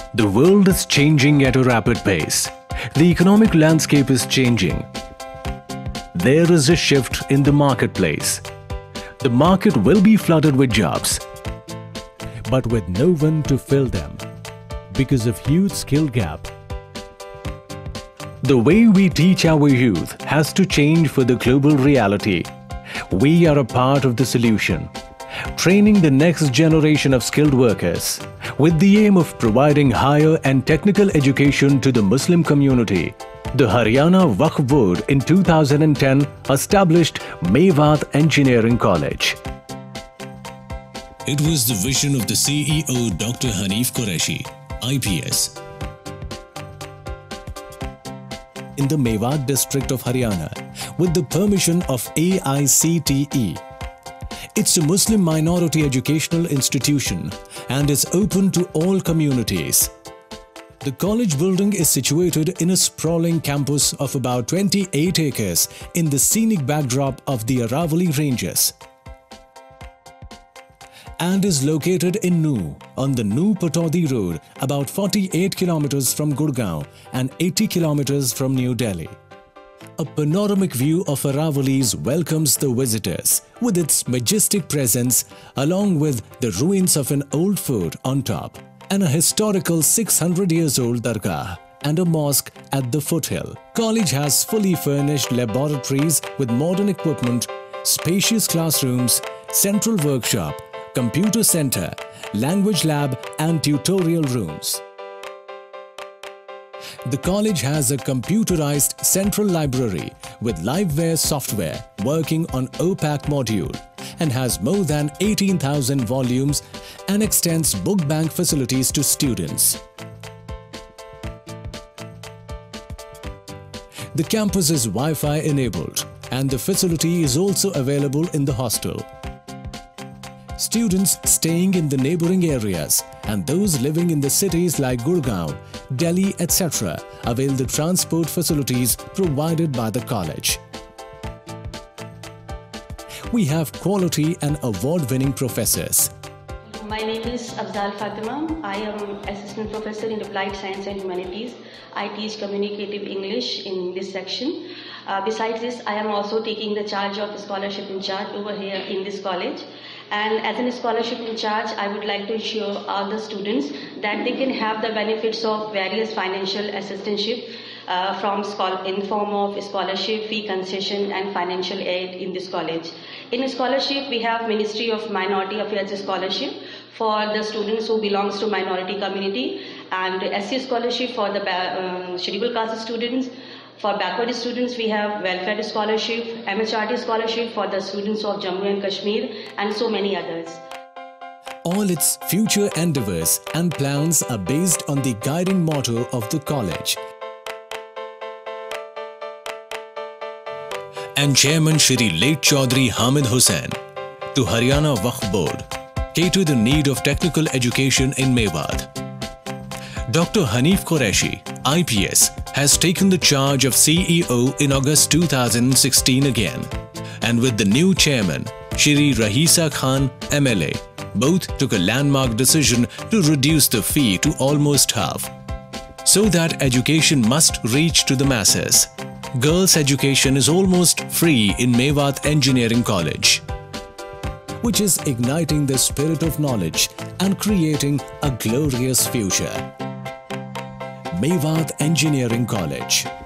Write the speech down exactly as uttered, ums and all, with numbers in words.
The world is changing at a rapid pace. The economic landscape is changing. There is a shift in the marketplace. The market will be flooded with jobs, but with no one to fill them because of huge skill gap. The way we teach our youth has to change for the global reality. We are a part of the solution, training the next generation of skilled workers with the aim of providing higher and technical education to the Muslim community. The Haryana Waqf Board in two thousand ten established Mewat Engineering College. It was the vision of the C E O Doctor Hanif Qureshi, I P S, in the Mewat district of Haryana with the permission of A I C T E. It's a Muslim minority educational institution and is open to all communities. The college building is situated in a sprawling campus of about twenty-eight acres in the scenic backdrop of the Aravalli Ranges and is located in Nuh on the Nuh-Pataudi Road, about forty-eight kilometers from Gurgaon and eighty kilometers from New Delhi. A panoramic view of Aravallis welcomes the visitors with its majestic presence along with the ruins of an old fort on top and a historical six hundred years old dargah and a mosque at the foothill. College has fully furnished laboratories with modern equipment, spacious classrooms, central workshop, computer center, language lab and tutorial rooms. The college has a computerized central library with Liveware software working on O PAC module and has more than eighteen thousand volumes and extends book bank facilities to students. The campus is Wi-Fi enabled and the facility is also available in the hostel. Students staying in the neighboring areas and those living in the cities like Gurgaon, Delhi, et cetera avail the transport facilities provided by the college. We have quality and award-winning professors. My name is Afzal Fatima. I am Assistant Professor in Applied Science and Humanities. I teach Communicative English in this section. Uh, besides this, I am also taking the charge of scholarship in charge over here in this college. And as a scholarship in charge, I would like to ensure all the students that they can have the benefits of various financial assistantship uh, from in form of scholarship, fee concession and financial aid in this college. In scholarship, we have Ministry of Minority Affairs scholarship for the students who belongs to minority community, and S C scholarship for the uh, scheduled caste students. For backward students, we have welfare scholarship, M H R D scholarship for the students of Jammu and Kashmir, and so many others. All its future endeavors and plans are based on the guiding motto of the college. And Chairman Shri Late Chaudhry Hamid Hussain to Haryana Waqf Board cater the need of technical education in Mewat. Doctor Hanif Qureshi, I P S, has taken the charge of C E O in August two thousand sixteen again, and with the new chairman, Shri Rahisa Khan, M L A, both took a landmark decision to reduce the fee to almost half, so that education must reach to the masses. Girls' education is almost free in Mewat Engineering College, which is igniting the spirit of knowledge and creating a glorious future. Mewat Engineering College.